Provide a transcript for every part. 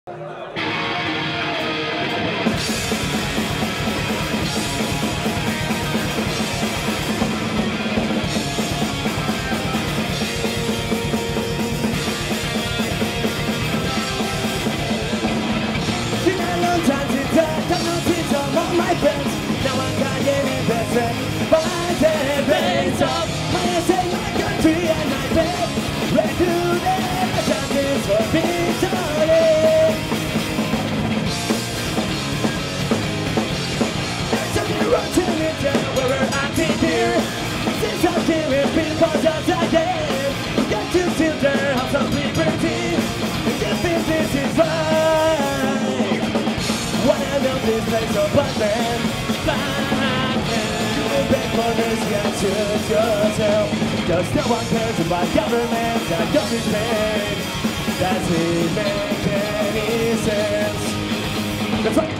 Cause no one cares about government and government pain. Doesn't make any sense. That's right.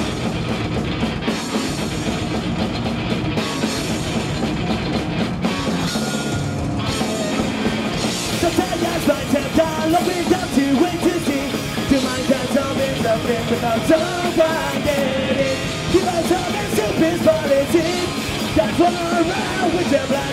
So tell us by $10, we got to wait to see. To mind that something's nothing without someone getting it. Give us all that stupid politics. That's what around with your blood.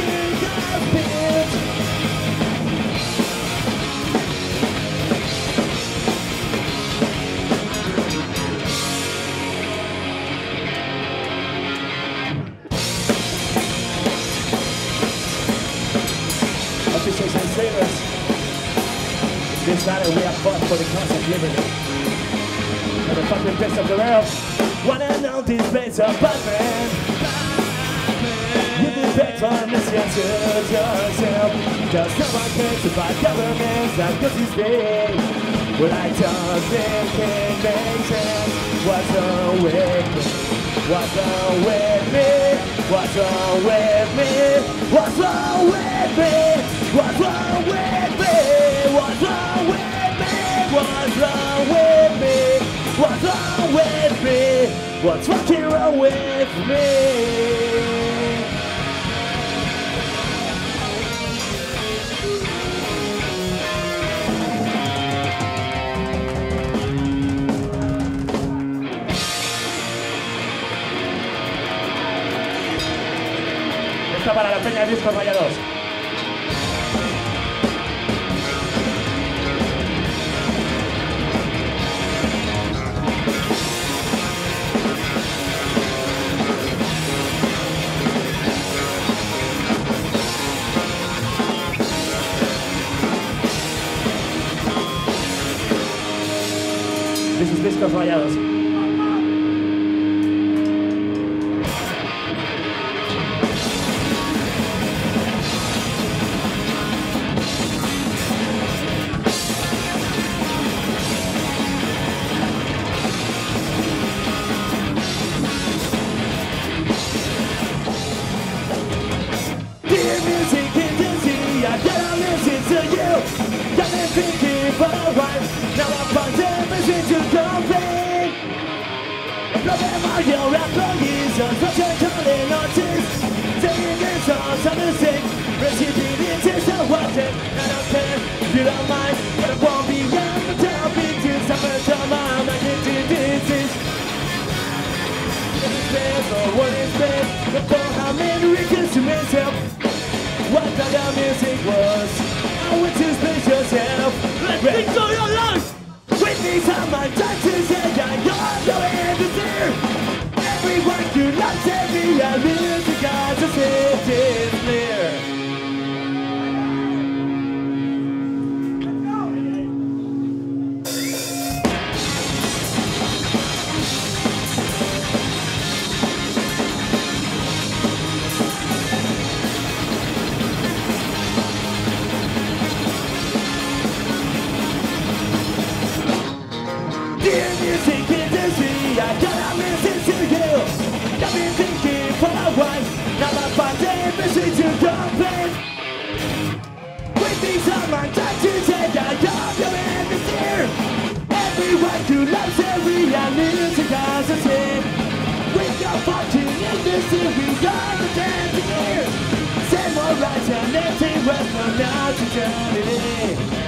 This battle we have fought for the cause of liberty. And the fucking best of the world. Wanna know this place of Batman? You do back from this answer to yourself. Cause no one cares about governments and cause it's big. Well, I don't think it makes sense. What's wrong with me? What's wrong with me? What's wrong with me? What's wrong with me? What's wrong with me? What's wrong with me? What's wrong with me? What's wrong with me? What's fucking wrong with me? Esta para la peña de Discos Rayados. Discos Rayados. Dear music industry, I gotta listen to you. Got me thinking for a while. Now I'm finding message to complain. Problema your employees on such a calling artist. Saying it's all something sick. Receiving it is so wanted. I don't care if you don't mind, but I won't be young to tell me to suffer from my magnitude disease. What is best or what is best? But for how many reasons to myself. What kind of music was? I want to space yourself. Let's enjoy your life. With me, someone tries to say that you're going to fear. Everyone you love, every I live to God to set it clear. Dear music industry, I gotta listen to you. Got me thinking for a while. Now I find a message to complain. With me, someone tries to say that you're in the fear. Everyone who loves every music has a sin. We got fucking industry, we got the dancing here. Same more rights and empty west from now to eternity.